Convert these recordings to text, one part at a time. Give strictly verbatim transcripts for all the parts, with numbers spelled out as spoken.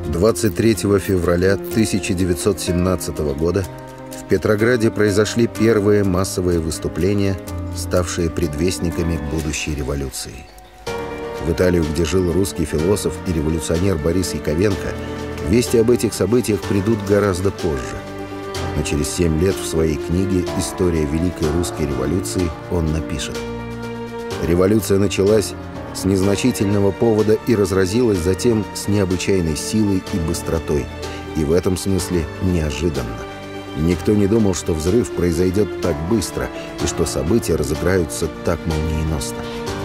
двадцать третьего февраля тысяча девятьсот семнадцатого года в Петрограде произошли первые массовые выступления, ставшие предвестниками будущей революции. В Италию, где жил русский философ и революционер Борис Яковенко, вести об этих событиях придут гораздо позже. Но через семь лет в своей книге «История Великой Русской революции» он напишет: «Революция началась с незначительного повода и разразилась затем с необычайной силой и быстротой, и в этом смысле неожиданно. И никто не думал, что взрыв произойдет так быстро и что события разыграются так молниеносно».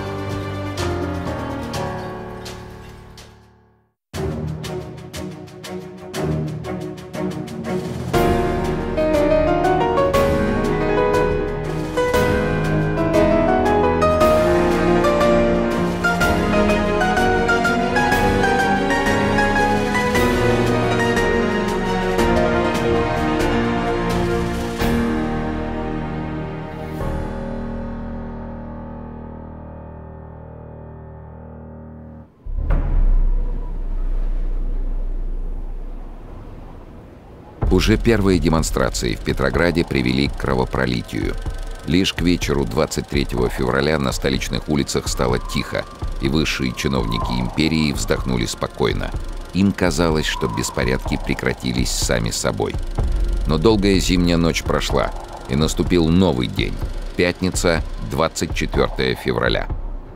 Уже первые демонстрации в Петрограде привели к кровопролитию. Лишь к вечеру двадцать третьего февраля на столичных улицах стало тихо, и высшие чиновники империи вздохнули спокойно. Им казалось, что беспорядки прекратились сами собой. Но долгая зимняя ночь прошла, и наступил новый день — пятница, двадцать четвёртого февраля.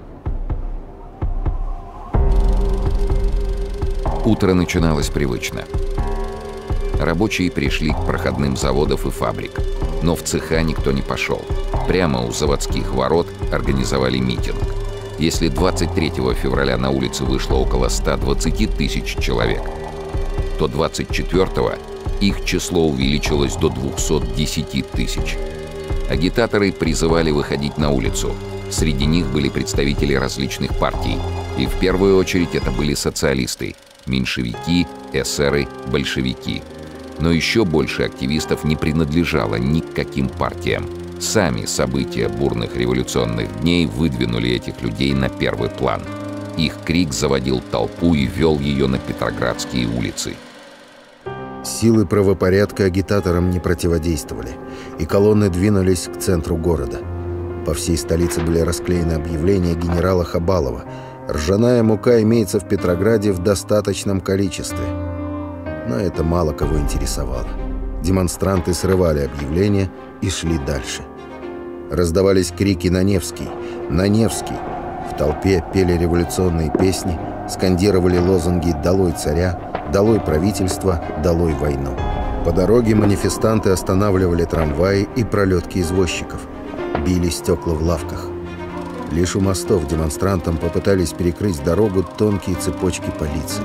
Утро начиналось привычно. Рабочие пришли к проходным заводов и фабрик. Но в цеха никто не пошел. Прямо у заводских ворот организовали митинг. Если двадцать третьего февраля на улице вышло около ста двадцати тысяч человек, то двадцать четвёртого их число увеличилось до двухсот десяти тысяч. Агитаторы призывали выходить на улицу. Среди них были представители различных партий. И в первую очередь это были социалисты, меньшевики, эсеры, большевики. Но еще больше активистов не принадлежало ни к каким партиям. Сами события бурных революционных дней выдвинули этих людей на первый план. Их крик заводил толпу и вел ее на петроградские улицы. Силы правопорядка агитаторам не противодействовали, и колонны двинулись к центру города. По всей столице были расклеены объявления генерала Хабалова: «Ржаная мука имеется в Петрограде в достаточном количестве». Но это мало кого интересовало. Демонстранты срывали объявления и шли дальше. Раздавались крики «На Невский! На Невский!». В толпе пели революционные песни, скандировали лозунги «Долой царя!», «Долой правительство!», «Долой войну!». По дороге манифестанты останавливали трамваи и пролетки извозчиков, били стекла в лавках. Лишь у мостов демонстрантам попытались перекрыть дорогу тонкие цепочки полиции.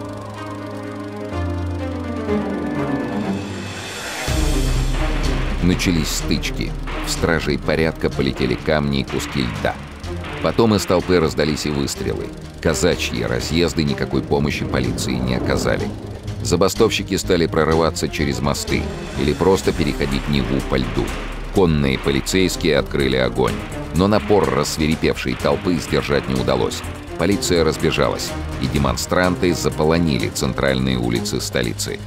Начались стычки. В стражей порядка полетели камни и куски льда. Потом из толпы раздались и выстрелы. Казачьи разъезды никакой помощи полиции не оказали. Забастовщики стали прорываться через мосты или просто переходить Неву по льду. Конные полицейские открыли огонь. Но напор рассвирепевшей толпы сдержать не удалось. Полиция разбежалась, и демонстранты заполонили центральные улицы столицы.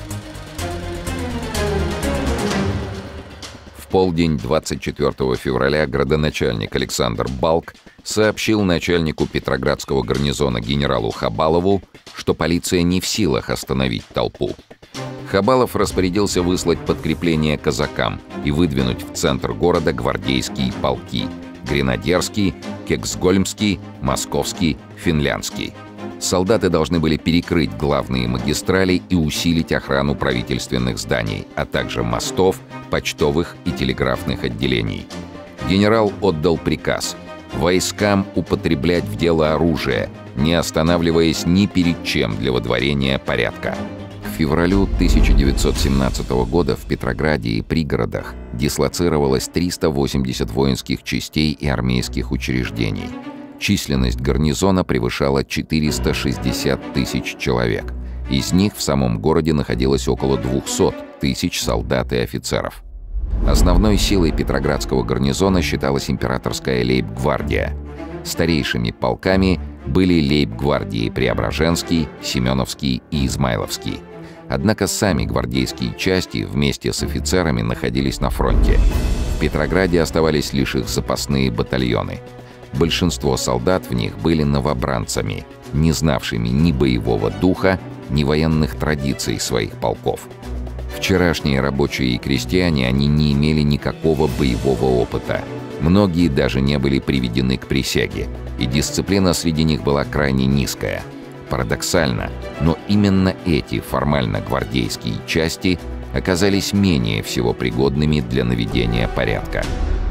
В полдень двадцать четвёртого февраля градоначальник Александр Балк сообщил начальнику Петроградского гарнизона генералу Хабалову, что полиция не в силах остановить толпу. Хабалов распорядился выслать подкрепление казакам и выдвинуть в центр города гвардейские полки — Гренадерский, Кексгольмский, Московский, Финляндский. Солдаты должны были перекрыть главные магистрали и усилить охрану правительственных зданий, а также мостов, почтовых и телеграфных отделений. Генерал отдал приказ войскам употреблять в дело оружие, не останавливаясь ни перед чем для водворения порядка. К февралю тысяча девятьсот семнадцатого года в Петрограде и пригородах дислоцировалось триста восемьдесят воинских частей и армейских учреждений. Численность гарнизона превышала четыреста шестьдесят тысяч человек. Из них в самом городе находилось около двухсот тысяч солдат и офицеров. Основной силой Петроградского гарнизона считалась императорская лейб-гвардия. Старейшими полками были лейб-гвардии Преображенский, Семеновский и Измайловский. Однако сами гвардейские части вместе с офицерами находились на фронте. В Петрограде оставались лишь их запасные батальоны. Большинство солдат в них были новобранцами, не знавшими ни боевого духа, ни военных традиций своих полков. Вчерашние рабочие и крестьяне, они не имели никакого боевого опыта. Многие даже не были приведены к присяге, и дисциплина среди них была крайне низкая. Парадоксально, но именно эти формально гвардейские части оказались менее всего пригодными для наведения порядка.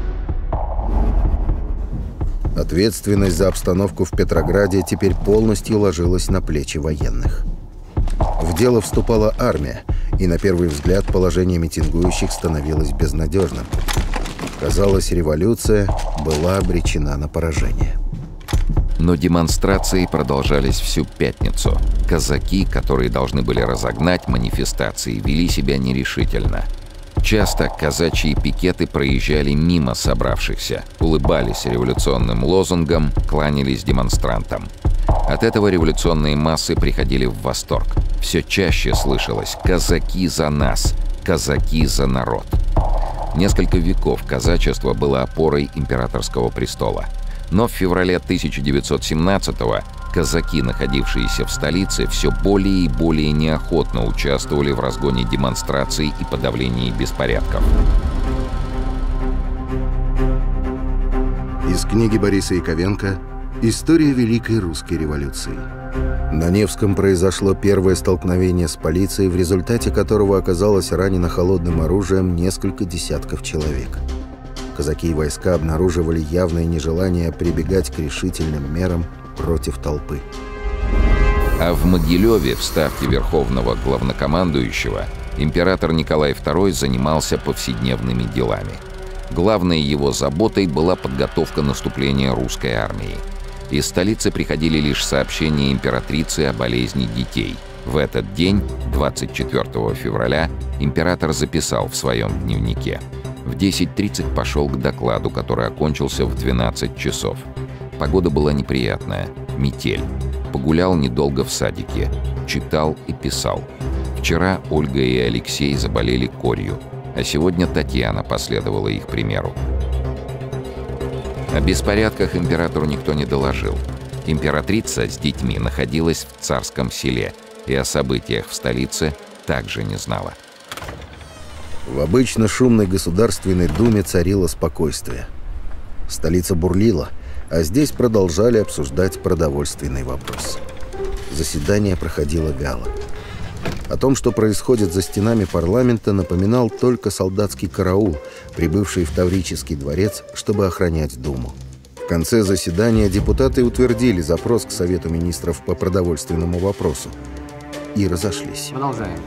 Ответственность за обстановку в Петрограде теперь полностью ложилась на плечи военных. В дело вступала армия, и на первый взгляд положение митингующих становилось безнадежным. Казалось, революция была обречена на поражение. Но демонстрации продолжались всю пятницу. Казаки, которые должны были разогнать манифестации, вели себя нерешительно. Часто казачьи пикеты проезжали мимо собравшихся, улыбались революционным лозунгам, кланялись демонстрантам. От этого революционные массы приходили в восторг. Все чаще слышалось «казаки за нас», «казаки за народ». Несколько веков казачество было опорой императорского престола. Но в феврале тысяча девятьсот семнадцатого казаки, находившиеся в столице, все более и более неохотно участвовали в разгоне демонстраций и подавлении беспорядков. Из книги Бориса Яковенко «История Великой Русской революции». На Невском произошло первое столкновение с полицией, в результате которого оказалось ранено холодным оружием несколько десятков человек. Казаки и войска обнаруживали явное нежелание прибегать к решительным мерам против толпы. А в Могилеве, в ставке верховного главнокомандующего, император Николай второй занимался повседневными делами. Главной его заботой была подготовка наступления русской армии. Из столицы приходили лишь сообщения императрицы о болезни детей. В этот день, двадцать четвёртого февраля, император записал в своем дневнике: в десять тридцать пошел к докладу, который окончился в двенадцать часов. Погода была неприятная, метель. Погулял недолго в садике, читал и писал. Вчера Ольга и Алексей заболели корью, а сегодня Татьяна последовала их примеру. О беспорядках императору никто не доложил. Императрица с детьми находилась в Царском селе и о событиях в столице также не знала. В обычно шумной Государственной Думе царило спокойствие. Столица бурлила, а здесь продолжали обсуждать продовольственный вопрос. Заседание проходило вяло. О том, что происходит за стенами парламента, напоминал только солдатский караул, прибывший в Таврический дворец, чтобы охранять Думу. В конце заседания депутаты утвердили запрос к Совету министров по продовольственному вопросу и разошлись. Продолжаем.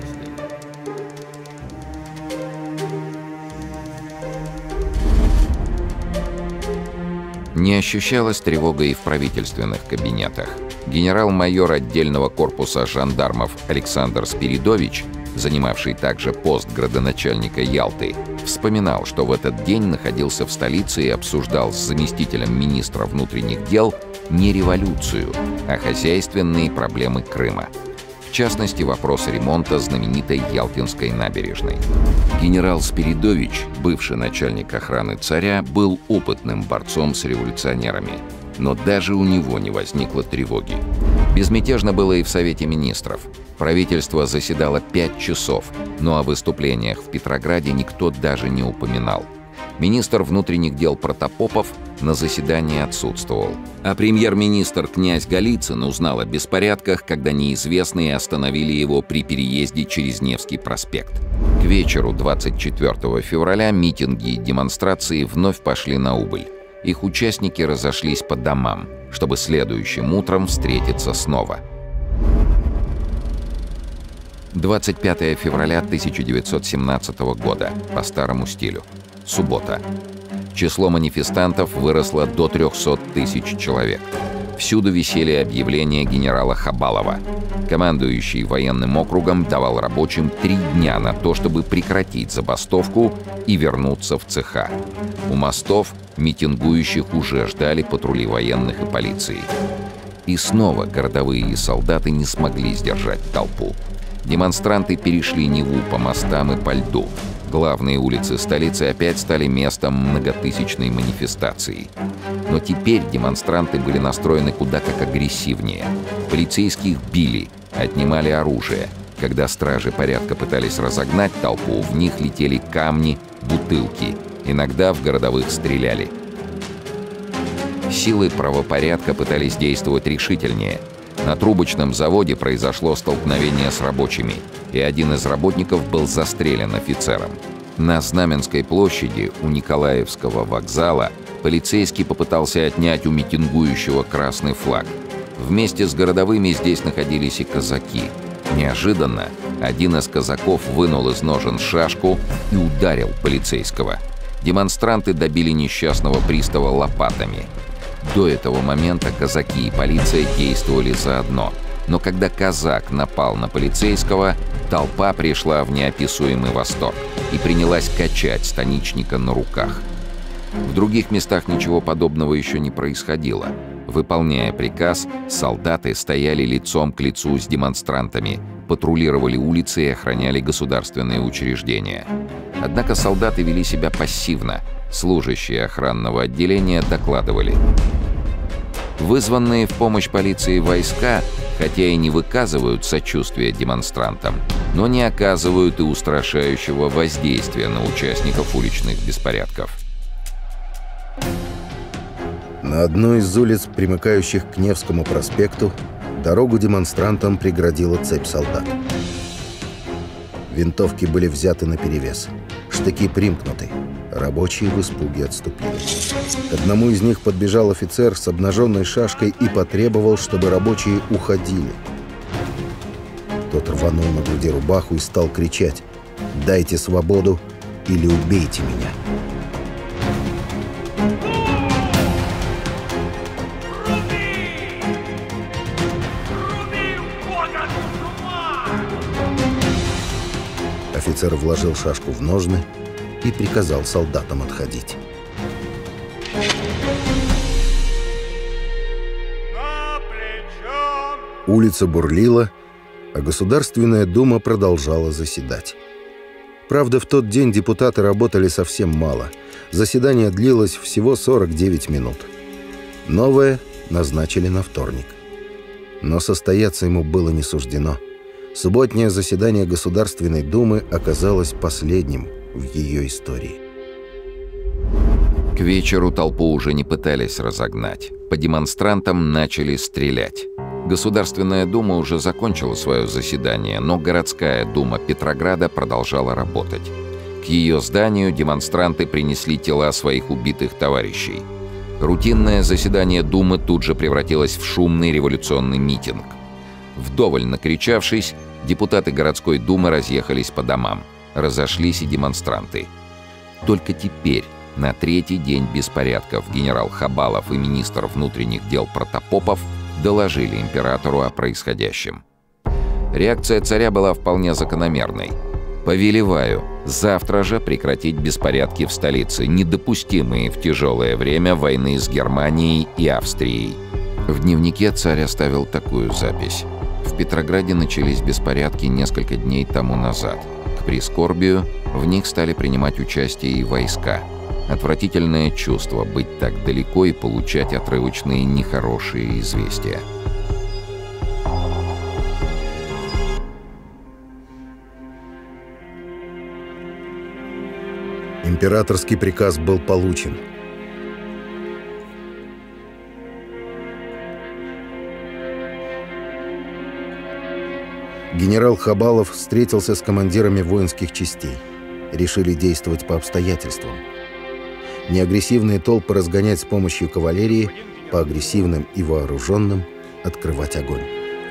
Не ощущалась тревога и в правительственных кабинетах. Генерал-майор отдельного корпуса жандармов Александр Спиридович, занимавший также пост градоначальника Ялты, вспоминал, что в этот день находился в столице и обсуждал с заместителем министра внутренних дел не революцию, а хозяйственные проблемы Крыма. В частности, вопрос ремонта знаменитой Ялтинской набережной. Генерал Спиридович, бывший начальник охраны царя, был опытным борцом с революционерами. Но даже у него не возникло тревоги. Безмятежно было и в Совете министров. Правительство заседало пять часов, но о выступлениях в Петрограде никто даже не упоминал. Министр внутренних дел Протопопов на заседании отсутствовал. А премьер-министр князь Голицын узнал о беспорядках, когда неизвестные остановили его при переезде через Невский проспект. К вечеру двадцать четвёртого февраля митинги и демонстрации вновь пошли на убыль. Их участники разошлись по домам, чтобы следующим утром встретиться снова. двадцать пятого февраля тысяча девятьсот семнадцатого года, по старому стилю. Суббота. Число манифестантов выросло до трёхсот тысяч человек. Всюду висели объявления генерала Хабалова. Командующий военным округом давал рабочим три дня на то, чтобы прекратить забастовку и вернуться в цеха. У мостов митингующих уже ждали патрули военных и полиции. И снова городовые и солдаты не смогли сдержать толпу. Демонстранты перешли Неву по мостам и по льду. Главные улицы столицы опять стали местом многотысячной манифестации. Но теперь демонстранты были настроены куда как агрессивнее. Полицейских били, отнимали оружие. Когда стражи порядка пытались разогнать толпу, в них летели камни, бутылки. Иногда в городовых стреляли. Силы правопорядка пытались действовать решительнее. На трубочном заводе произошло столкновение с рабочими, и один из работников был застрелен офицером. На Знаменской площади у Николаевского вокзала полицейский попытался отнять у митингующего красный флаг. Вместе с городовыми здесь находились и казаки. Неожиданно один из казаков вынул из ножен шашку и ударил полицейского. Демонстранты добили несчастного пристава лопатами. До этого момента казаки и полиция действовали заодно. Но когда казак напал на полицейского, толпа пришла в неописуемый восторг и принялась качать станичника на руках. В других местах ничего подобного еще не происходило. Выполняя приказ, солдаты стояли лицом к лицу с демонстрантами, патрулировали улицы и охраняли государственные учреждения. Однако солдаты вели себя пассивно. Служащие охранного отделения докладывали. Вызванные в помощь полиции войска, хотя и не выказывают сочувствия демонстрантам, но не оказывают и устрашающего воздействия на участников уличных беспорядков. На одной из улиц, примыкающих к Невскому проспекту, дорогу демонстрантам преградила цепь солдат. Винтовки были взяты наперевес, штыки примкнуты. Рабочие в испуге отступили. К одному из них подбежал офицер с обнаженной шашкой и потребовал, чтобы рабочие уходили. Тот рванул на груди рубаху и стал кричать: «Дайте свободу или убейте меня!» Офицер вложил шашку в ножны и приказал солдатам отходить. Улица бурлила, а Государственная Дума продолжала заседать. Правда, в тот день депутаты работали совсем мало. Заседание длилось всего сорок девять минут. Новое назначили на вторник. Но состояться ему было не суждено. Субботнее заседание Государственной Думы оказалось последним в ее истории. К вечеру толпу уже не пытались разогнать. По демонстрантам начали стрелять. Государственная Дума уже закончила свое заседание, но городская дума Петрограда продолжала работать. К ее зданию демонстранты принесли тела своих убитых товарищей. Рутинное заседание Думы тут же превратилось в шумный революционный митинг. Вдоволь накричавшись, депутаты городской думы разъехались по домам. Разошлись и демонстранты. Только теперь, на третий день беспорядков, генерал Хабалов и министр внутренних дел Протопопов доложили императору о происходящем. Реакция царя была вполне закономерной. «Повелеваю завтра же прекратить беспорядки в столице, недопустимые в тяжелое время войны с Германией и Австрией». В дневнике царь оставил такую запись. В Петрограде начались беспорядки несколько дней тому назад. К прискорбию в них стали принимать участие и войска. Отвратительное чувство быть так далеко и получать отрывочные нехорошие известия. Императорский приказ был получен. Генерал Хабалов встретился с командирами воинских частей. Решили действовать по обстоятельствам. Неагрессивные толпы разгонять с помощью кавалерии, по агрессивным и вооруженным открывать огонь.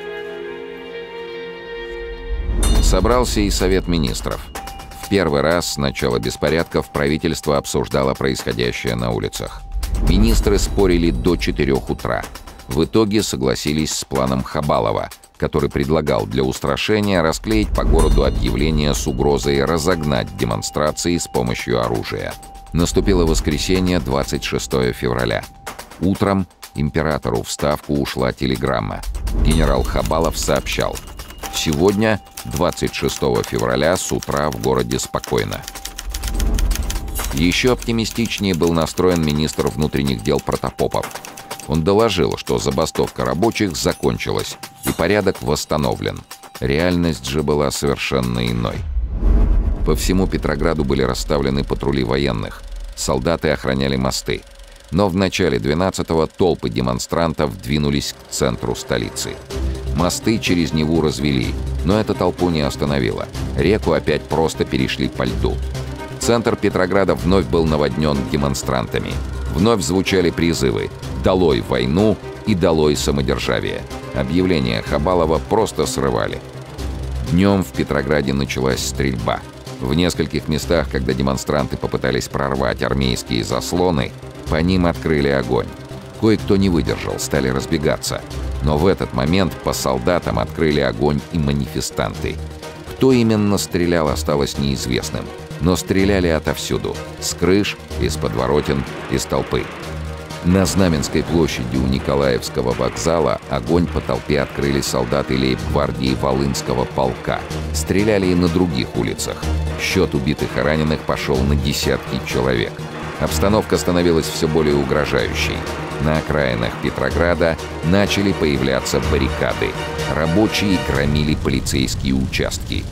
Собрался и Совет министров. В первый раз с начала беспорядков правительство обсуждало происходящее на улицах. Министры спорили до четырёх утра. В итоге согласились с планом Хабалова, который предлагал для устрашения расклеить по городу объявления с угрозой разогнать демонстрации с помощью оружия. Наступило воскресенье, двадцать шестое февраля. Утром императору в Ставку ушла телеграмма. Генерал Хабалов сообщал: «Сегодня, двадцать шестого февраля, с утра в городе спокойно». Еще оптимистичнее был настроен министр внутренних дел Протопопов. Он доложил, что забастовка рабочих закончилась и порядок восстановлен. Реальность же была совершенно иной. По всему Петрограду были расставлены патрули военных. Солдаты охраняли мосты. Но в начале двенадцатого толпы демонстрантов двинулись к центру столицы. Мосты через Неву развели, но это толпу не остановило. Реку опять просто перешли по льду. Центр Петрограда вновь был наводнен демонстрантами. Вновь звучали призывы «Долой войну» и «Долой самодержавие». Объявления Хабалова просто срывали. Днем в Петрограде началась стрельба. В нескольких местах, когда демонстранты попытались прорвать армейские заслоны, по ним открыли огонь. Кое-кто не выдержал, стали разбегаться. Но в этот момент по солдатам открыли огонь и манифестанты. Кто именно стрелял, осталось неизвестным. Но стреляли отовсюду — с крыш, из подворотен, из толпы. На Знаменской площади у Николаевского вокзала огонь по толпе открыли солдаты лейб-гвардии Волынского полка. Стреляли и на других улицах. Счет убитых и раненых пошел на десятки человек. Обстановка становилась все более угрожающей. На окраинах Петрограда начали появляться баррикады. Рабочие громили полицейские участки.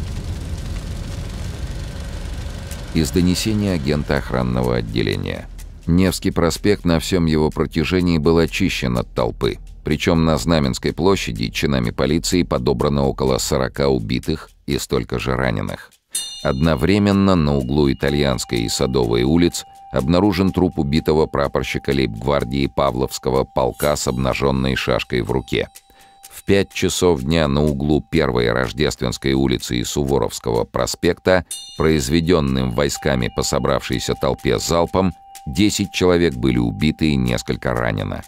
Из донесения агента охранного отделения. Невский проспект на всем его протяжении был очищен от толпы. Причем на Знаменской площади чинами полиции подобрано около сорока убитых и столько же раненых. Одновременно на углу Итальянской и Садовой улиц обнаружен труп убитого прапорщика лейб-гвардии Павловского полка с обнаженной шашкой в руке. В пять часов дня на углу Первой Рождественской улицы и Суворовского проспекта, произведенным войсками по собравшейся толпе залпом, десять человек были убиты и несколько ранено.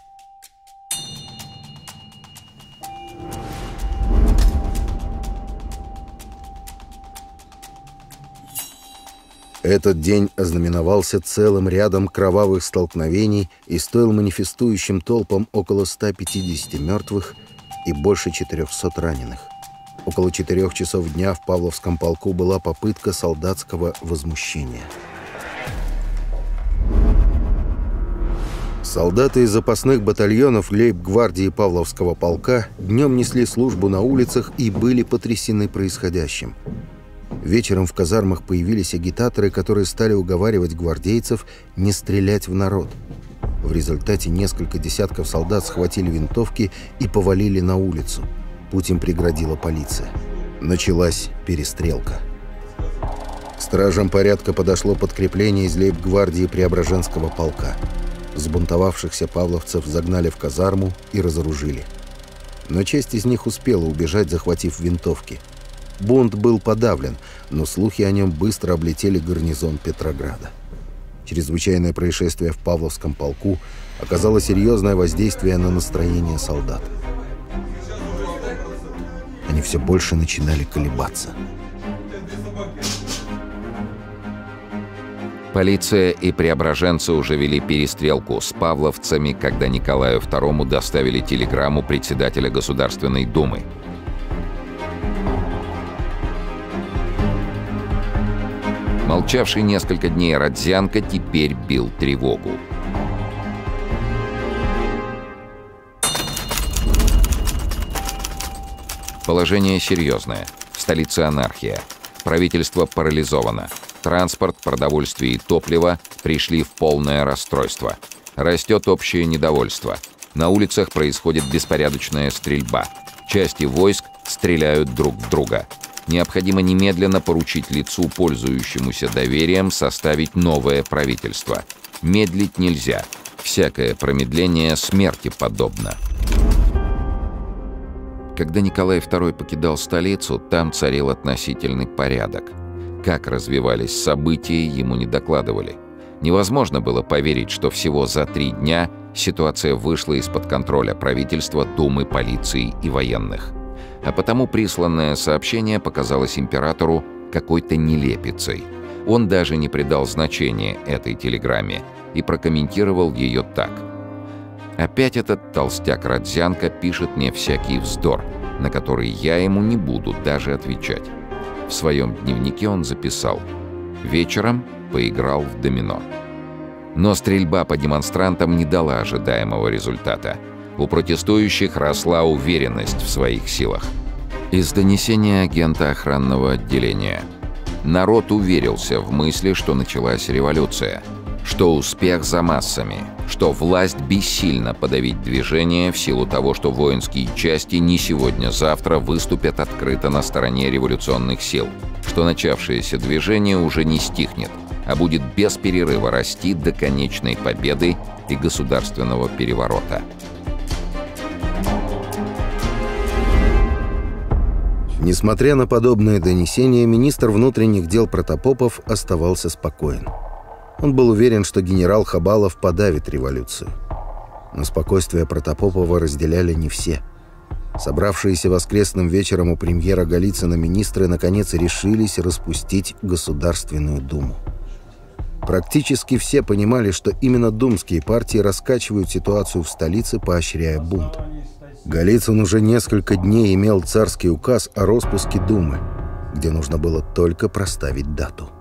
Этот день ознаменовался целым рядом кровавых столкновений и стоил манифестующим толпам около ста пятидесяти мертвых и больше четырехсот раненых. Около четырех часов дня в Павловском полку была попытка солдатского возмущения. Солдаты из запасных батальонов лейб-гвардии Павловского полка днем несли службу на улицах и были потрясены происходящим. Вечером в казармах появились агитаторы, которые стали уговаривать гвардейцев не стрелять в народ. В результате несколько десятков солдат схватили винтовки и повалили на улицу. Путь им преградила полиция. Началась перестрелка. К стражам порядка подошло подкрепление из лейб-гвардии Преображенского полка. Сбунтовавшихся павловцев загнали в казарму и разоружили. Но часть из них успела убежать, захватив винтовки. Бунт был подавлен, но слухи о нем быстро облетели гарнизон Петрограда. Чрезвычайное происшествие в Павловском полку оказало серьезное воздействие на настроение солдат. Они все больше начинали колебаться. Полиция и преображенцы уже вели перестрелку с павловцами, когда Николаю второму доставили телеграмму председателя Государственной Думы. Молчавший несколько дней Родзянко теперь бил тревогу. Положение серьезное. В столице анархия. Правительство парализовано. Транспорт, продовольствие и топливо пришли в полное расстройство. Растет общее недовольство. На улицах происходит беспорядочная стрельба. Части войск стреляют друг в друга. Необходимо немедленно поручить лицу, пользующемуся доверием, составить новое правительство. Медлить нельзя. Всякое промедление смерти подобно. Когда Николай второй покидал столицу, там царил относительный порядок. Как развивались события, ему не докладывали. Невозможно было поверить, что всего за три дня ситуация вышла из-под контроля правительства, Думы, полиции и военных. А потому присланное сообщение показалось императору какой-то нелепицей. Он даже не придал значения этой телеграмме и прокомментировал ее так. Опять этот толстяк-родзянка пишет мне всякий вздор, на который я ему не буду даже отвечать. В своем дневнике он записал: «Вечером поиграл в домино». Но стрельба по демонстрантам не дала ожидаемого результата. У протестующих росла уверенность в своих силах. Из донесения агента охранного отделения. Народ уверился в мысли, что началась революция, что успех за массами, что власть бессильна подавить движение в силу того, что воинские части не сегодня-завтра выступят открыто на стороне революционных сил, что начавшееся движение уже не стихнет, а будет без перерыва расти до конечной победы и государственного переворота. Несмотря на подобные донесения, министр внутренних дел Протопопов оставался спокоен. Он был уверен, что генерал Хабалов подавит революцию. Но спокойствие Протопопова разделяли не все. Собравшиеся воскресным вечером у премьера Голицына министры наконец решились распустить Государственную Думу. Практически все понимали, что именно думские партии раскачивают ситуацию в столице, поощряя бунт. Голицын уже несколько дней имел царский указ о распуске Думы, где нужно было только проставить дату.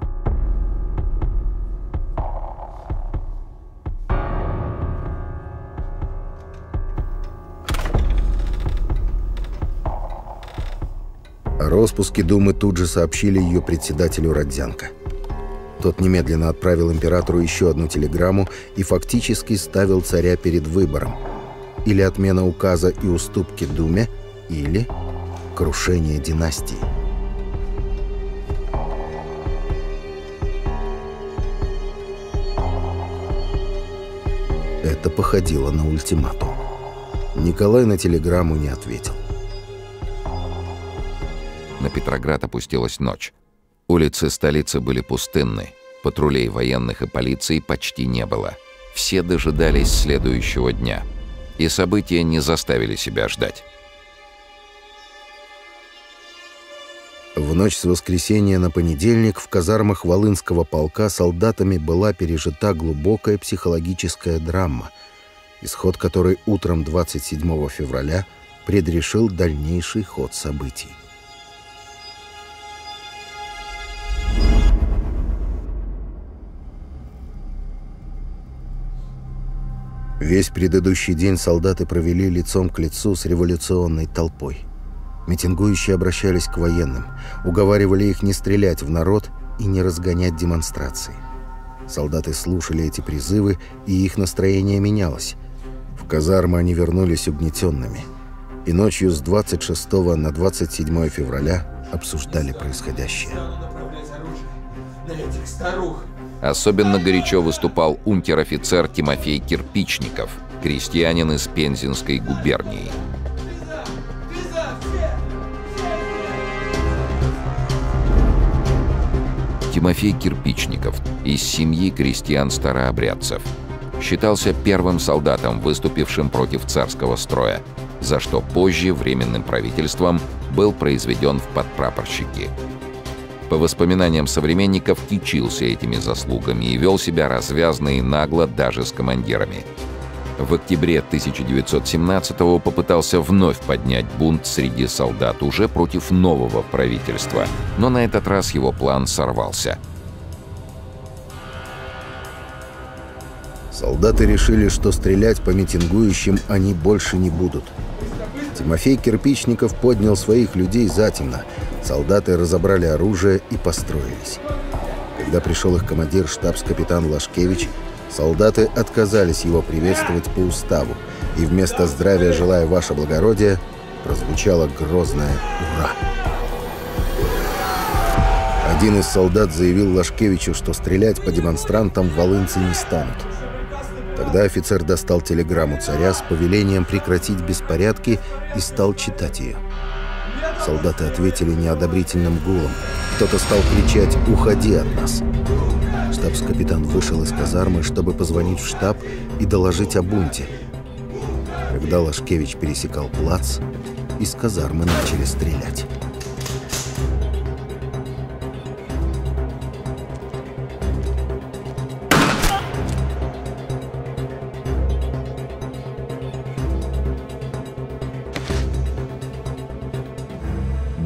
О распуске Думы тут же сообщили ее председателю Родзянко. Тот немедленно отправил императору еще одну телеграмму и фактически ставил царя перед выбором: или отмена указа и уступки Думе, или крушение династии. Это походило на ультиматум. Николай на телеграмму не ответил. На Петроград опустилась ночь. Улицы столицы были пустынны. Патрулей военных и полиции почти не было. Все дожидались следующего дня. И события не заставили себя ждать. В ночь с воскресенья на понедельник в казармах Волынского полка солдатами была пережита глубокая психологическая драма, исход которой утром двадцать седьмого февраля предрешил дальнейший ход событий. Весь предыдущий день солдаты провели лицом к лицу с революционной толпой. Митингующие обращались к военным, уговаривали их не стрелять в народ и не разгонять демонстрации. Солдаты слушали эти призывы, и их настроение менялось. В казармы они вернулись угнетенными, и ночью с двадцать шестого на двадцать седьмое февраля обсуждали происходящее. Особенно горячо выступал унтер-офицер Тимофей Кирпичников, крестьянин из Пензенской губернии. Тимофей Кирпичников из семьи крестьян-старообрядцев. Считался первым солдатом, выступившим против царского строя, за что позже временным правительством был произведен в подпрапорщики. По воспоминаниям современников, кичился этими заслугами и вел себя развязно и нагло даже с командирами. В октябре тысяча девятьсот семнадцатого попытался вновь поднять бунт среди солдат уже против нового правительства, но на этот раз его план сорвался. Солдаты решили, что стрелять по митингующим они больше не будут. Тимофей Кирпичников поднял своих людей затемно. Солдаты разобрали оружие и построились. Когда пришел их командир, штабс-капитан Лашкевич, солдаты отказались его приветствовать по уставу, и вместо «Здравия желаю, ваше благородие» прозвучало грозное «Ура!». Один из солдат заявил Лашкевичу, что стрелять по демонстрантам волынцы не станут. Тогда офицер достал телеграмму царя с повелением прекратить беспорядки и стал читать ее. Солдаты ответили неодобрительным гулом. Кто-то стал кричать «Уходи от нас!». Штабс-капитан вышел из казармы, чтобы позвонить в штаб и доложить о бунте. Когда Лашкевич пересекал плац, из казармы начали стрелять.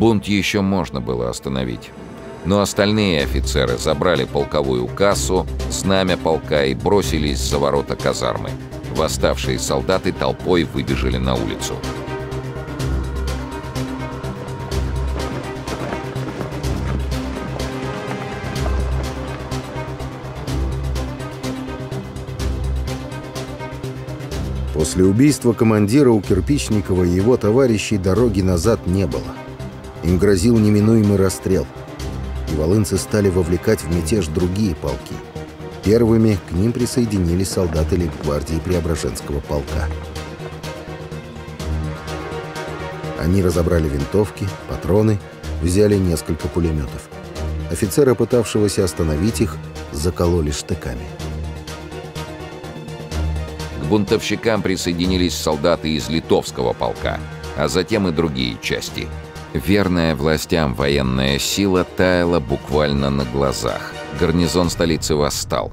Бунт еще можно было остановить. Но остальные офицеры забрали полковую кассу, знамя полка и бросились за ворота казармы. Восставшие солдаты толпой выбежали на улицу. После убийства командира у Кирпичникова и его товарищей дороги назад не было. Им грозил неминуемый расстрел. И волынцы стали вовлекать в мятеж другие полки. Первыми к ним присоединились солдаты лейб-гвардии Преображенского полка. Они разобрали винтовки, патроны, взяли несколько пулеметов. Офицера, пытавшегося остановить их, закололи штыками. К бунтовщикам присоединились солдаты из Литовского полка, а затем и другие части. Верная властям военная сила таяла буквально на глазах. Гарнизон столицы восстал.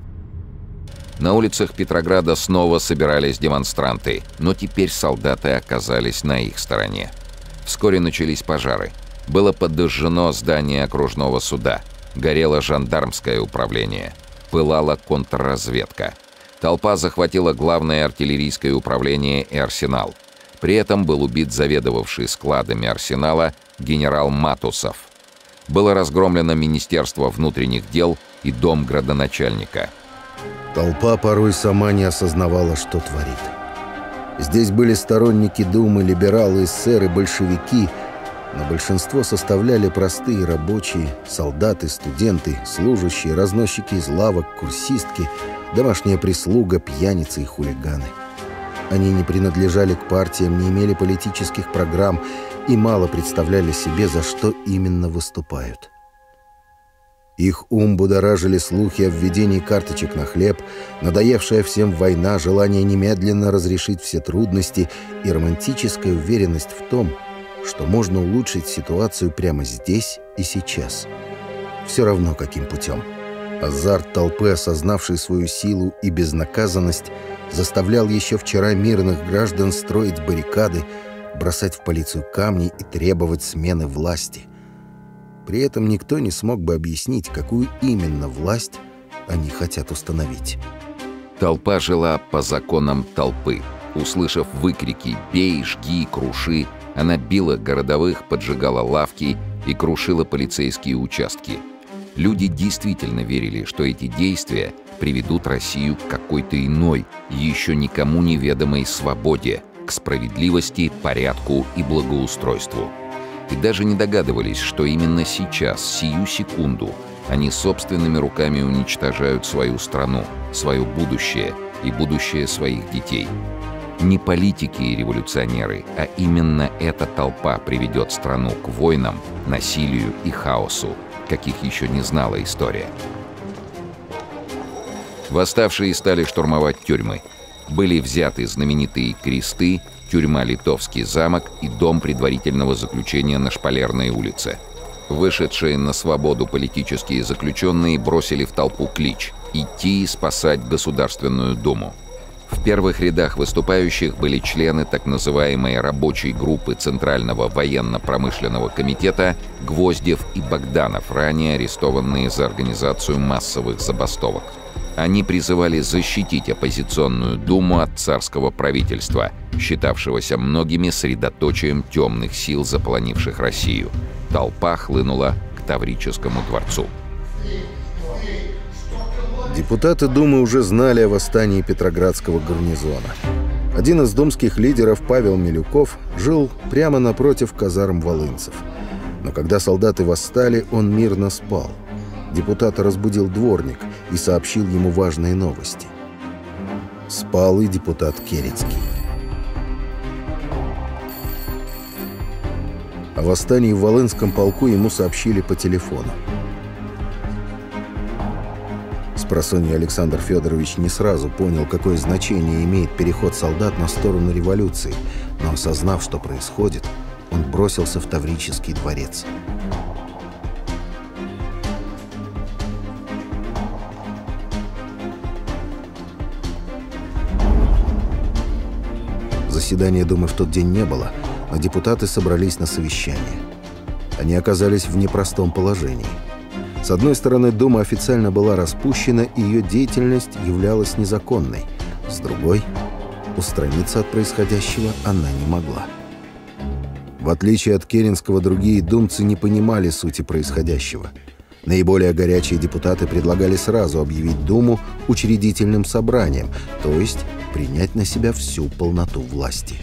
На улицах Петрограда снова собирались демонстранты, но теперь солдаты оказались на их стороне. Вскоре начались пожары. Было подожжено здание окружного суда. Горело жандармское управление. Пылала контрразведка. Толпа захватила главное артиллерийское управление и арсенал. При этом был убит заведовавший складами арсенала генерал Матусов. Было разгромлено Министерство внутренних дел и дом градоначальника. Толпа порой сама не осознавала, что творит. Здесь были сторонники Думы, либералы, эсеры, большевики, но большинство составляли простые рабочие, солдаты, студенты, служащие, разносчики из лавок, курсистки, домашняя прислуга, пьяницы и хулиганы. Они не принадлежали к партиям, не имели политических программ и мало представляли себе, за что именно выступают. Их ум будоражили слухи о введении карточек на хлеб, надоевшая всем война, желание немедленно разрешить все трудности и романтическая уверенность в том, что можно улучшить ситуацию прямо здесь и сейчас. Все равно каким путем. Азарт толпы, осознавшей свою силу и безнаказанность, заставлял еще вчера мирных граждан строить баррикады, бросать в полицию камни и требовать смены власти. При этом никто не смог бы объяснить, какую именно власть они хотят установить. Толпа жила по законам толпы. Услышав выкрики «бей, жги, круши», она била городовых, поджигала лавки и крушила полицейские участки. Люди действительно верили, что эти действия приведут Россию к какой-то иной, еще никому неведомой свободе, к справедливости, порядку и благоустройству. И даже не догадывались, что именно сейчас, сию секунду, они собственными руками уничтожают свою страну, свое будущее и будущее своих детей. Не политики и революционеры, а именно эта толпа приведет страну к войнам, насилию и хаосу, каких еще не знала история. Восставшие стали штурмовать тюрьмы. Были взяты знаменитые кресты, тюрьма Литовский замок и дом предварительного заключения на Шпалерной улице. Вышедшие на свободу политические заключенные бросили в толпу клич «Идти и спасать Государственную Думу». В первых рядах выступающих были члены так называемой рабочей группы Центрального военно-промышленного комитета Гвоздев и Богданов, ранее арестованные за организацию массовых забастовок. Они призывали защитить оппозиционную думу от царского правительства, считавшегося многими средоточием темных сил, заполонивших Россию. Толпа хлынула к Таврическому дворцу. Депутаты Думы уже знали о восстании Петроградского гарнизона. Один из думских лидеров, Павел Милюков, жил прямо напротив казарм волынцев. Но когда солдаты восстали, он мирно спал. Депутата разбудил дворник и сообщил ему важные новости. Спал и депутат Керенский. О восстании в Волынском полку ему сообщили по телефону. Спросонья Александр Федорович не сразу понял, какое значение имеет переход солдат на сторону революции, но, осознав, что происходит, он бросился в Таврический дворец. Заседания Думы в тот день не было, но депутаты собрались на совещание. Они оказались в непростом положении. С одной стороны, Дума официально была распущена, и ее деятельность являлась незаконной. С другой, устраниться от происходящего она не могла. В отличие от Керенского, другие думцы не понимали сути происходящего. Наиболее горячие депутаты предлагали сразу объявить Думу учредительным собранием, то есть принять на себя всю полноту власти.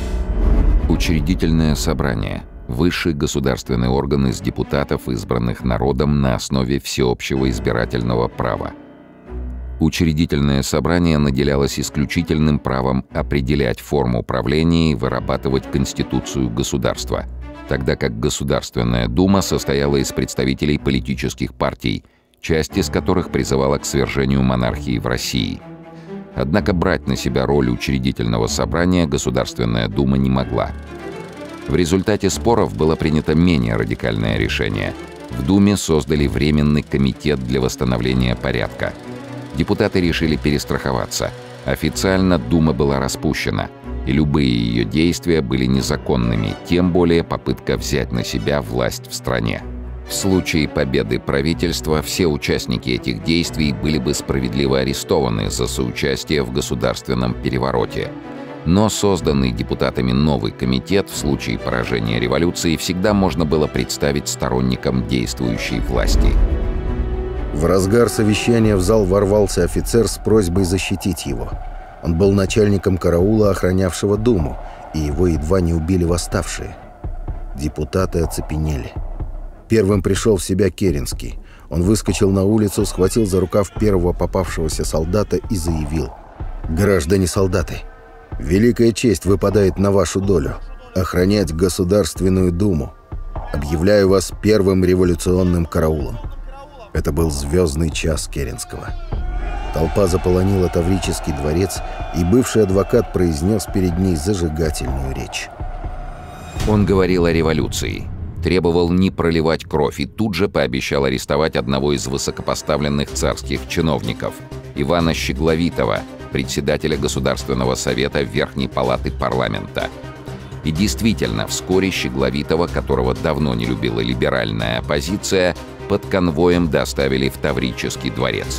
Учредительное собрание – высший государственный орган из депутатов, избранных народом на основе всеобщего избирательного права. Учредительное собрание наделялось исключительным правом определять форму правления и вырабатывать конституцию государства, тогда как Государственная Дума состояла из представителей политических партий, часть из которых призывала к свержению монархии в России. Однако брать на себя роль учредительного собрания Государственная Дума не могла. В результате споров было принято менее радикальное решение. В Думе создали Временный комитет для восстановления порядка. Депутаты решили перестраховаться. Официально Дума была распущена, и любые ее действия были незаконными, тем более попытка взять на себя власть в стране. В случае победы правительства все участники этих действий были бы справедливо арестованы за соучастие в государственном перевороте. Но созданный депутатами новый комитет в случае поражения революции всегда можно было представить сторонникам действующей власти. В разгар совещания в зал ворвался офицер с просьбой защитить его. Он был начальником караула, охранявшего Думу, и его едва не убили восставшие. Депутаты оцепенели. Первым пришел в себя Керенский. Он выскочил на улицу, схватил за рукав первого попавшегося солдата и заявил: «Граждане-солдаты, великая честь выпадает на вашу долю – охранять Государственную Думу. Объявляю вас первым революционным караулом». Это был звездный час Керенского. Толпа заполонила Таврический дворец, и бывший адвокат произнес перед ней зажигательную речь. Он говорил о революции, требовал не проливать кровь и тут же пообещал арестовать одного из высокопоставленных царских чиновников – Ивана Щегловитова, председателя Государственного совета Верхней палаты парламента. И действительно, вскоре Щегловитова, которого давно не любила либеральная оппозиция, под конвоем доставили в Таврический дворец.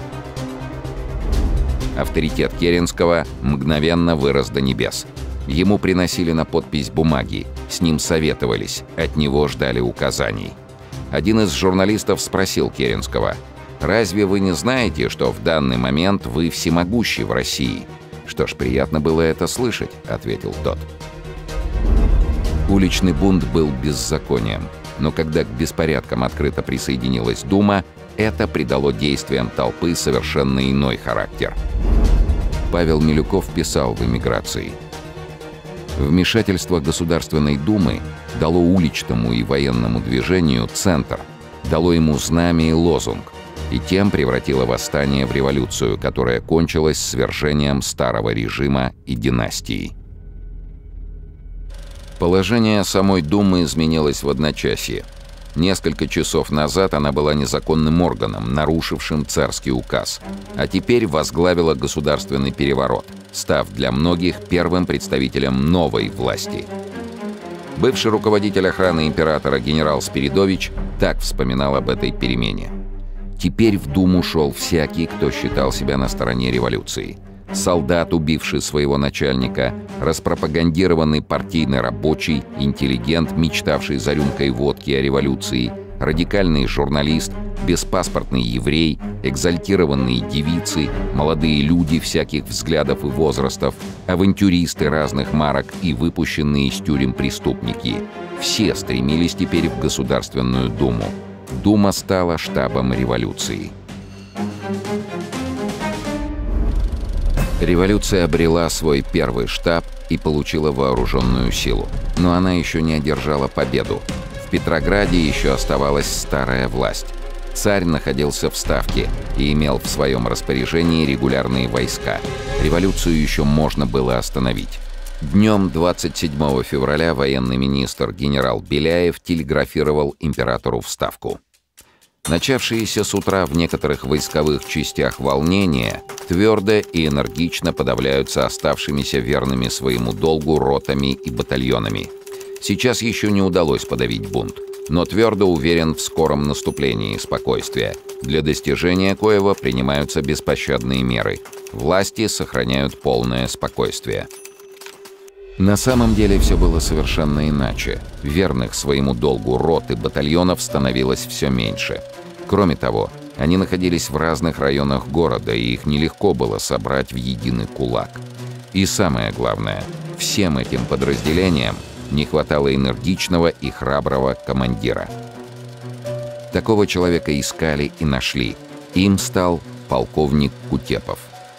Авторитет Керенского мгновенно вырос до небес. Ему приносили на подпись бумаги, с ним советовались, от него ждали указаний. Один из журналистов спросил Керенского: «Разве вы не знаете, что в данный момент вы всемогущи в России?» «Что ж, приятно было это слышать», — ответил тот. Уличный бунт был беззаконием, но когда к беспорядкам открыто присоединилась Дума, это придало действиям толпы совершенно иной характер. Павел Милюков писал в «Эмиграции»: «Вмешательство Государственной Думы дало уличному и военному движению центр, дало ему знамя и лозунг, и тем превратило восстание в революцию, которая кончилась свержением старого режима и династии». Положение самой Думы изменилось в одночасье. Несколько часов назад она была незаконным органом, нарушившим царский указ, а теперь возглавила государственный переворот, став для многих первым представителем новой власти. Бывший руководитель охраны императора генерал Спиридович так вспоминал об этой перемене: «Теперь в Думу шел всякий, кто считал себя на стороне революции. Солдат, убивший своего начальника, распропагандированный партийный рабочий, интеллигент, мечтавший за рюмкой водки о революции, радикальный журналист, беспаспортный еврей, экзальтированные девицы, молодые люди всяких взглядов и возрастов, авантюристы разных марок и выпущенные из тюрем преступники. Все стремились теперь в Государственную Думу. Дума стала штабом революции». Революция обрела свой первый штаб и получила вооруженную силу. Но она еще не одержала победу. В Петрограде еще оставалась старая власть. Царь находился в Ставке и имел в своем распоряжении регулярные войска. Революцию еще можно было остановить. Днем двадцать седьмого февраля военный министр генерал Беляев телеграфировал императору в Ставку: «Начавшиеся с утра в некоторых войсковых частях волнения твердо и энергично подавляются оставшимися верными своему долгу ротами и батальонами. Сейчас еще не удалось подавить бунт. но твердо уверен в скором наступлении спокойствия, для достижения коего принимаются беспощадные меры. Власти сохраняют полное спокойствие. На самом деле все было совершенно иначе. Верных своему долгу рот и батальонов становилось все меньше. Кроме того, они находились в разных районах города, и их нелегко было собрать в единый кулак. И самое главное, всем этим подразделениям не хватало энергичного и храброго командира. Такого человека искали и нашли. Им стал полковник Кутепов.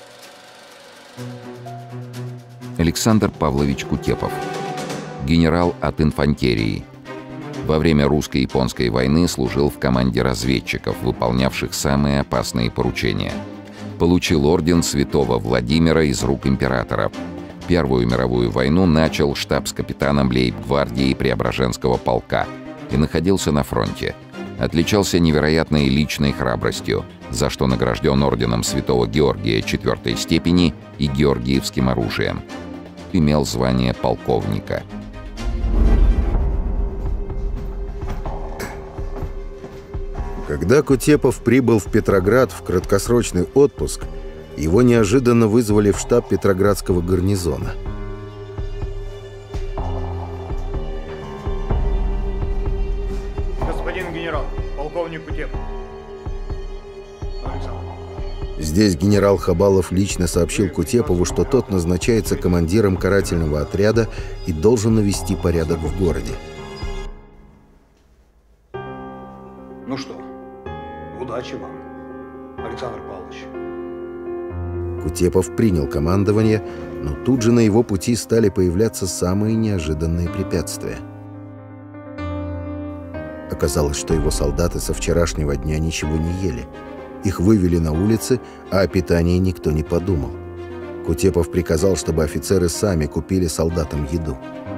Александр Павлович Кутепов. Генерал от инфантерии. Во время русско-японской войны служил в команде разведчиков, выполнявших самые опасные поручения. Получил орден Святого Владимира из рук императора. Первую мировую войну начал штабс-капитаном лейб-гвардии Преображенского полка и находился на фронте. Отличался невероятной личной храбростью, за что награжден орденом Святого Георгия четвертой степени и Георгиевским оружием. Имел звание полковника. Когда Кутепов прибыл в Петроград в краткосрочный отпуск, его неожиданно вызвали в штаб Петроградского гарнизона. Господин генерал, полковник Кутепов. Александр. Здесь генерал Хабалов лично сообщил Кутепову, что тот назначается командиром карательного отряда и должен навести порядок в городе. Ну что, удачи вам, Александр Павлович. Кутепов принял командование, но тут же на его пути стали появляться самые неожиданные препятствия. Оказалось, что его солдаты со вчерашнего дня ничего не ели. Их вывели на улицы, а о питании никто не подумал. Кутепов приказал, чтобы офицеры сами купили солдатам еду.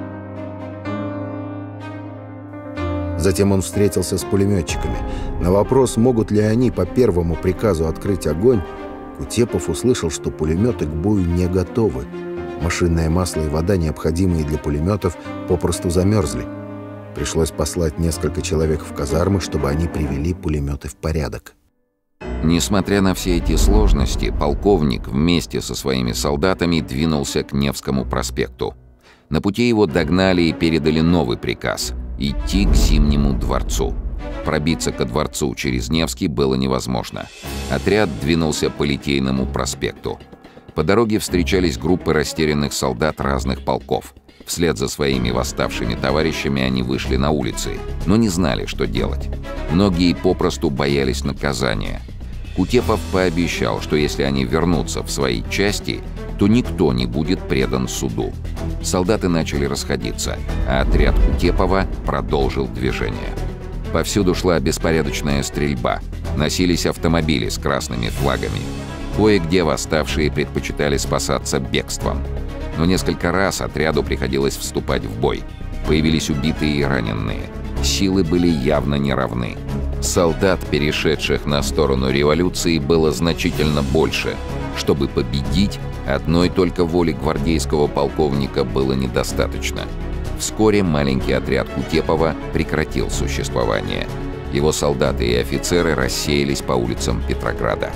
Затем он встретился с пулеметчиками. На вопрос, могут ли они по первому приказу открыть огонь, Кутепов услышал, что пулеметы к бою не готовы. Машинное масло и вода, необходимые для пулеметов, попросту замерзли. Пришлось послать несколько человек в казармы, чтобы они привели пулеметы в порядок. Несмотря на все эти сложности, полковник вместе со своими солдатами двинулся к Невскому проспекту. На пути его догнали и передали новый приказ – идти к Зимнему дворцу. Пробиться ко дворцу через Невский было невозможно. Отряд двинулся по Литейному проспекту. По дороге встречались группы растерянных солдат разных полков. Вслед за своими восставшими товарищами они вышли на улицы, но не знали, что делать. Многие попросту боялись наказания. Кутепов пообещал, что если они вернутся в свои части, то никто не будет предан суду. Солдаты начали расходиться, а отряд Кутепова продолжил движение. Повсюду шла беспорядочная стрельба. Носились автомобили с красными флагами. Кое-где восставшие предпочитали спасаться бегством. Но несколько раз отряду приходилось вступать в бой. Появились убитые и раненые. Силы были явно неравны. Солдат, перешедших на сторону революции, было значительно больше. Чтобы победить, одной только воли гвардейского полковника было недостаточно. Вскоре маленький отряд Кутепова прекратил существование. Его солдаты и офицеры рассеялись по улицам Петрограда.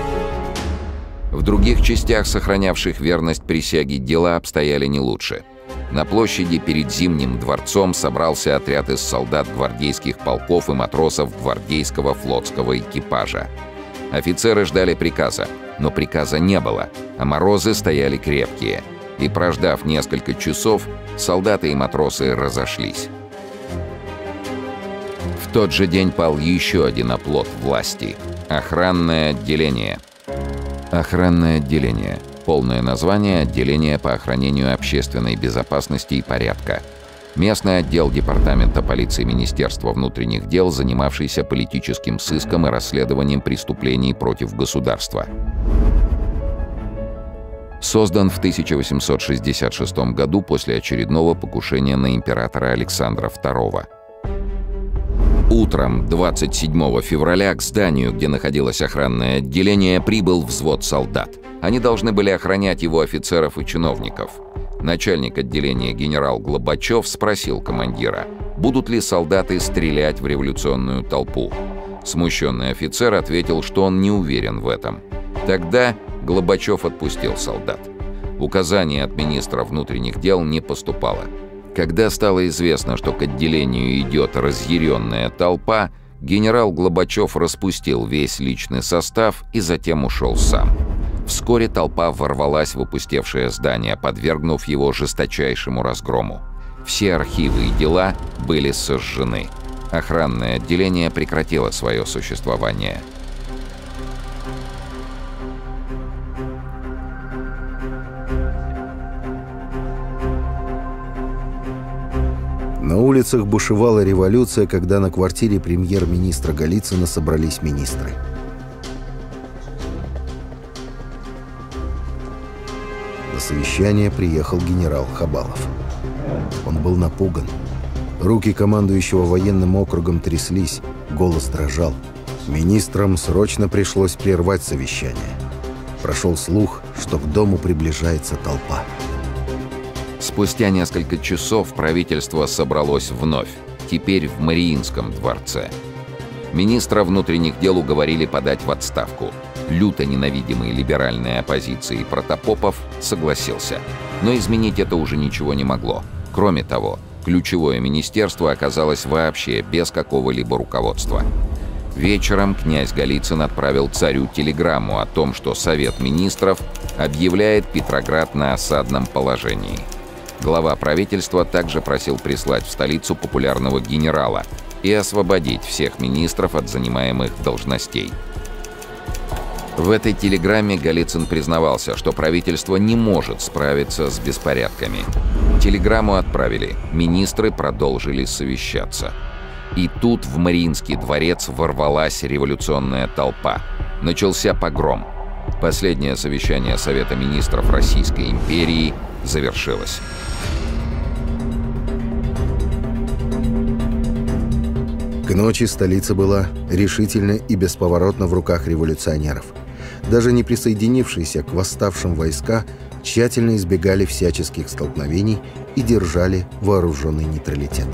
В других частях, сохранявших верность присяге, дела обстояли не лучше. На площади перед Зимним дворцом собрался отряд из солдат гвардейских полков и матросов гвардейского флотского экипажа. Офицеры ждали приказа, но приказа не было, а морозы стояли крепкие. И, прождав несколько часов, солдаты и матросы разошлись. В тот же день пал еще один оплот власти – охранное отделение. Охранное отделение. Полное название – отделение по охранению общественной безопасности и порядка. Местный отдел Департамента полиции Министерства внутренних дел, занимавшийся политическим сыском и расследованием преступлений против государства. Создан в тысяча восемьсот шестьдесят шестом году после очередного покушения на императора Александра второго. Утром двадцать седьмого февраля к зданию, где находилось охранное отделение, прибыл взвод солдат. Они должны были охранять его офицеров и чиновников. Начальник отделения генерал Глобачев спросил командира: будут ли солдаты стрелять в революционную толпу. Смущенный офицер ответил, что он не уверен в этом. Тогда Глобачев отпустил солдат. Указания от министра внутренних дел не поступало. Когда стало известно, что к отделению идет разъяренная толпа, генерал Глобачев распустил весь личный состав и затем ушел сам. Вскоре толпа ворвалась в опустевшее здание, подвергнув его жесточайшему разгрому. Все архивы и дела были сожжены. Охранное отделение прекратило свое существование. На улицах бушевала революция, когда на квартире премьер-министра Голицына собрались министры. На совещание приехал генерал Хабалов. Он был напуган. Руки командующего военным округом тряслись, голос дрожал. Министрам срочно пришлось прервать совещание. Прошел слух, что к дому приближается толпа. Спустя несколько часов правительство собралось вновь, теперь в Мариинском дворце. Министра внутренних дел уговорили подать в отставку. Люто ненавидимый либеральной оппозицией Протопопов согласился. Но изменить это уже ничего не могло. Кроме того, ключевое министерство оказалось вообще без какого-либо руководства. Вечером князь Голицын отправил царю телеграмму о том, что Совет министров объявляет Петроград на осадном положении. Глава правительства также просил прислать в столицу популярного генерала и освободить всех министров от занимаемых должностей. В этой телеграмме Голицын признавался, что правительство не может справиться с беспорядками. Телеграмму отправили, министры продолжили совещаться. И тут в Мариинский дворец ворвалась революционная толпа. Начался погром. Последнее совещание Совета министров Российской империи завершилось. К ночи столица была решительно и бесповоротно в руках революционеров. Даже не присоединившиеся к восставшим войска тщательно избегали всяческих столкновений и держали вооруженный нейтралитет.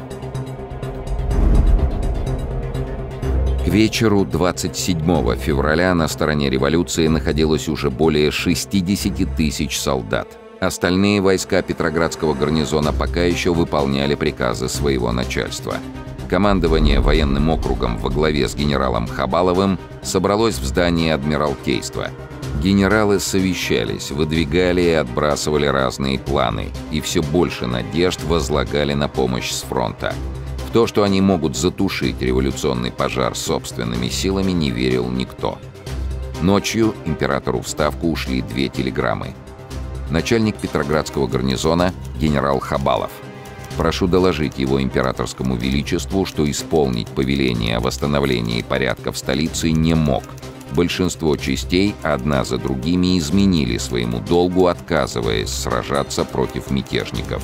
К вечеру двадцать седьмого февраля на стороне революции находилось уже более шестидесяти тысяч солдат. Остальные войска Петроградского гарнизона пока еще выполняли приказы своего начальства. Командование военным округом во главе с генералом Хабаловым собралось в здании Адмиралтейства. Генералы совещались, выдвигали и отбрасывали разные планы, и все больше надежд возлагали на помощь с фронта. В то, что они могут затушить революционный пожар собственными силами, не верил никто. Ночью императору в Ставку ушли две телеграммы. Начальник Петроградского гарнизона генерал Хабалов. Прошу доложить его императорскому величеству, что исполнить повеление о восстановлении порядка в столице не мог. Большинство частей одна за другими изменили своему долгу, отказываясь сражаться против мятежников.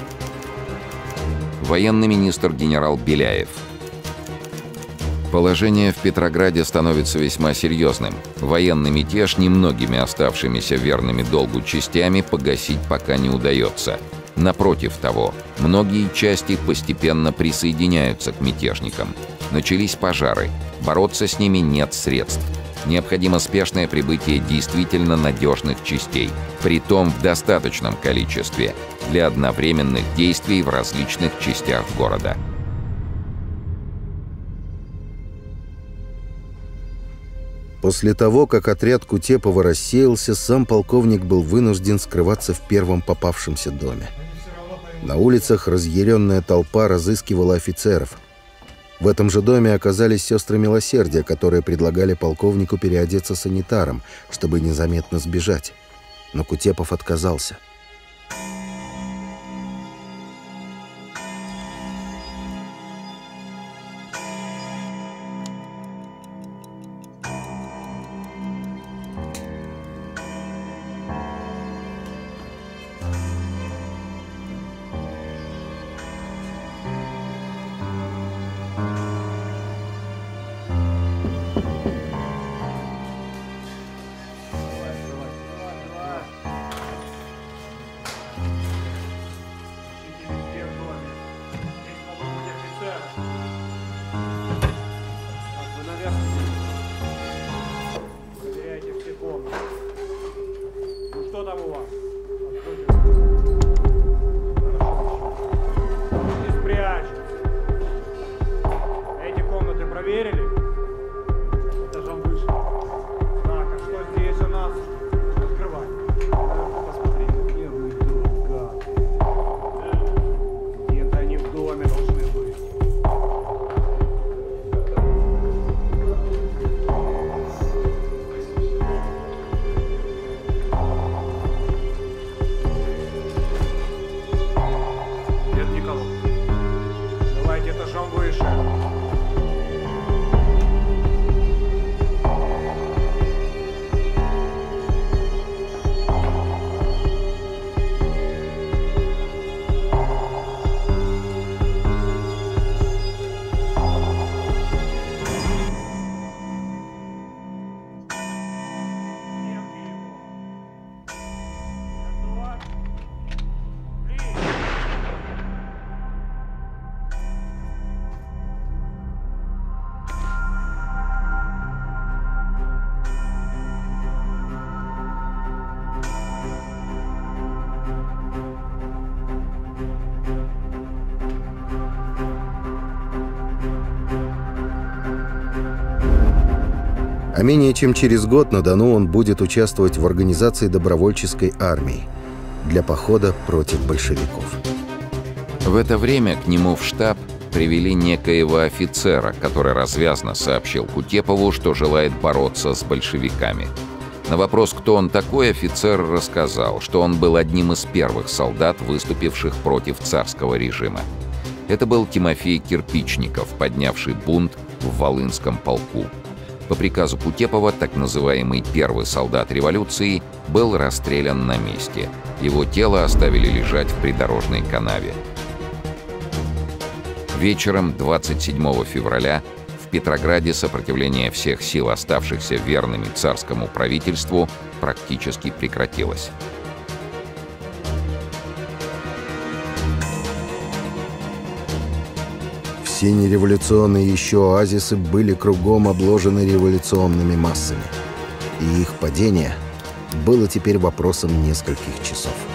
Военный министр генерал Беляев. Положение в Петрограде становится весьма серьезным. Военный мятеж немногими оставшимися верными долгу частями погасить пока не удается. Напротив того, многие части постепенно присоединяются к мятежникам. Начались пожары. Бороться с ними нет средств. Необходимо спешное прибытие действительно надежных частей, притом в достаточном количестве, для одновременных действий в различных частях города. После того, как отряд Кутепова рассеялся, сам полковник был вынужден скрываться в первом попавшемся доме. На улицах разъяренная толпа разыскивала офицеров. В этом же доме оказались сестры милосердия, которые предлагали полковнику переодеться санитаром, чтобы незаметно сбежать. Но Кутепов отказался. там у вас? Не спрячь. Эти комнаты проверили? Этажом выше. Так, а что здесь у нас? Открывай. Посмотри, где вы тут, гад. Где-то они в доме должны быть. Нет никого. Давайте этажом выше. А менее чем через год на Дону он будет участвовать в организации добровольческой армии для похода против большевиков. В это время к нему в штаб привели некоего офицера, который развязно сообщил Кутепову, что желает бороться с большевиками. На вопрос, кто он такой, офицер рассказал, что он был одним из первых солдат, выступивших против царского режима. Это был Тимофей Кирпичников, поднявший бунт в Волынском полку. По приказу Кутепова так называемый первый солдат революции был расстрелян на месте. Его тело оставили лежать в придорожной канаве. Вечером двадцать седьмого февраля в Петрограде сопротивление всех сил, оставшихся верными царскому правительству, практически прекратилось. Все нереволюционные еще оазисы были кругом обложены революционными массами. И их падение было теперь вопросом нескольких часов.